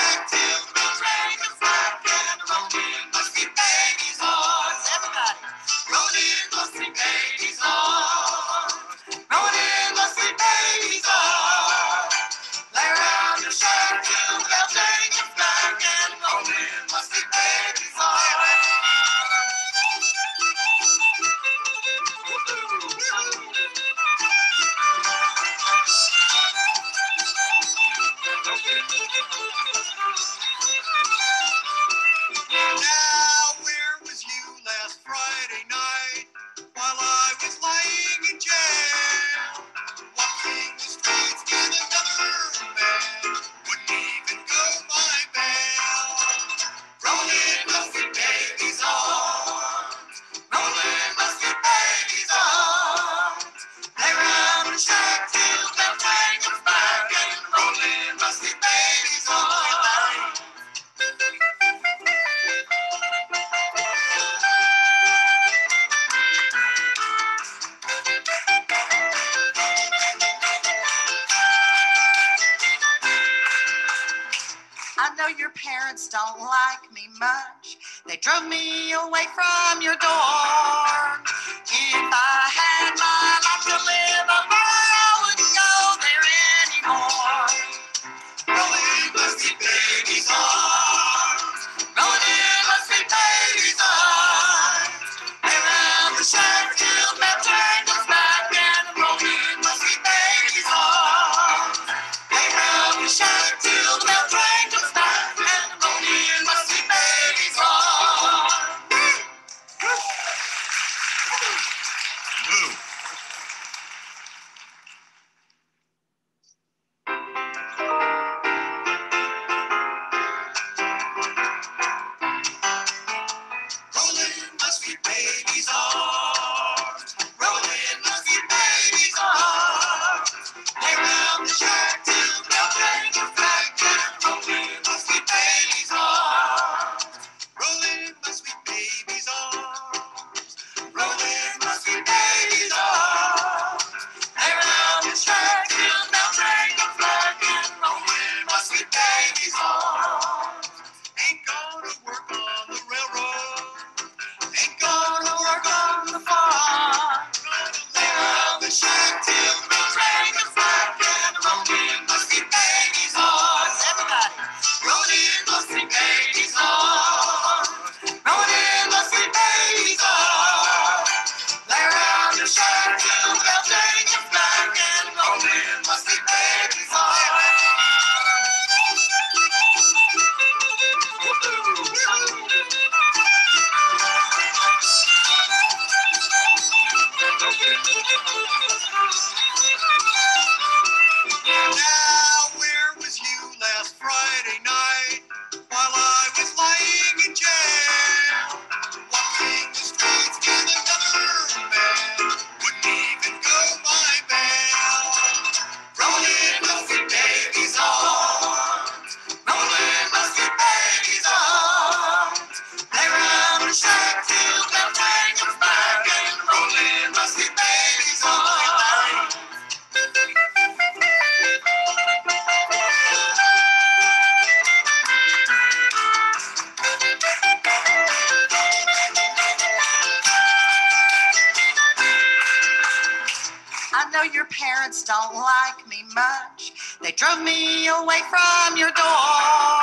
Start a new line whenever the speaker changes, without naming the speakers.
shack till the bells rang the flag, and rolling must be baby's arms. Everybody, rolling must be baby's arms. Rolling must be baby's arms. Lay around the shack till the bells rang the flag, and rolling must be baby's arms. Now, where was you last Friday night while I was lying in jail? Walking the streets with another man, wouldn't even go my bail. Rolling must be baby's arms. Rolling must be baby's arms. Lay round the shack till the bells rang the flag, and rolling must be baby's arms. I know your parents don't like me much. They drove me away from your door. If I had my life to live over, I wouldn't go there anymore. Rolling must be baby's arms. Rolling must be baby's arms. Lay around the shack till the bells rang the flag, and rolling must be baby's arms. Lay around the shack till the bells rang the flag, and rolling must be baby's arms. Move. Rolling must be baby's arms. Rolling must be baby's arms. Lay round the shack till the bells rang the flag, and rolling must be baby's arms. Rolling must be baby's arms. Rolling must be baby's arms. Lay round the shack till the bells rang the flag, and rolling must be baby's arms. Ain't gonna work on the railroad. Ain't gonna work on the farm. Lay around the shack till the bells rang the flag, and rolling must be baby's arms. Everybody, rolling must be baby's arms. Rolling must be baby's arms. Lay around the shack till the bells rang the flag, and rolling must be baby's arms. Now, where was you last Friday night while I was lying in jail? Walking the streets with another man, wouldn't even go my bail. Rolling must be baby's arms. Rolling must be baby's arms. Lay round the shack till the bells rang the flag, and rolling must be baby's arms. I know your parents don't like me much. They drove me away from your door.